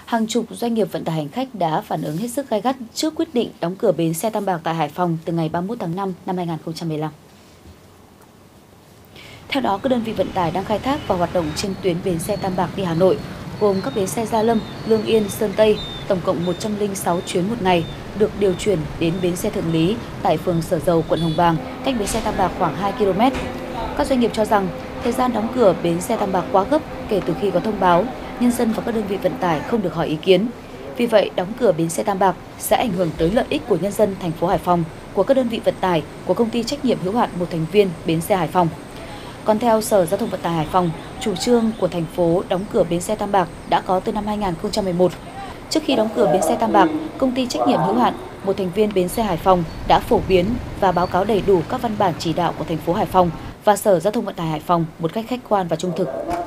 Hàng chục doanh nghiệp vận tải hành khách đã phản ứng hết sức gay gắt trước quyết định đóng cửa bến xe Tam Bạc tại Hải Phòng từ ngày 31 tháng 5 năm 2015. Theo đó, các đơn vị vận tải đang khai thác và hoạt động trên tuyến bến xe Tam Bạc đi Hà Nội, gồm các bến xe Gia Lâm, Lương Yên, Sơn Tây, tổng cộng 106 chuyến một ngày, được điều chuyển đến bến xe Thượng Lý tại phường Sở Dầu, quận Hồng Bàng, cách bến xe Tam Bạc khoảng 2 km. Các doanh nghiệp cho rằng thời gian đóng cửa bến xe Tam Bạc quá gấp kể từ khi có thông báo, nhân dân và các đơn vị vận tải không được hỏi ý kiến. Vì vậy, đóng cửa bến xe Tam Bạc sẽ ảnh hưởng tới lợi ích của nhân dân thành phố Hải Phòng, của các đơn vị vận tải, của công ty trách nhiệm hữu hạn một thành viên bến xe Hải Phòng. Còn theo Sở Giao thông Vận tải Hải Phòng, chủ trương của thành phố đóng cửa bến xe Tam Bạc đã có từ năm 2011. Trước khi đóng cửa bến xe Tam Bạc, công ty trách nhiệm hữu hạn một thành viên bến xe Hải Phòng đã phổ biến và báo cáo đầy đủ các văn bản chỉ đạo của thành phố Hải Phòng và Sở Giao thông Vận tải Hải Phòng một cách khách quan và trung thực.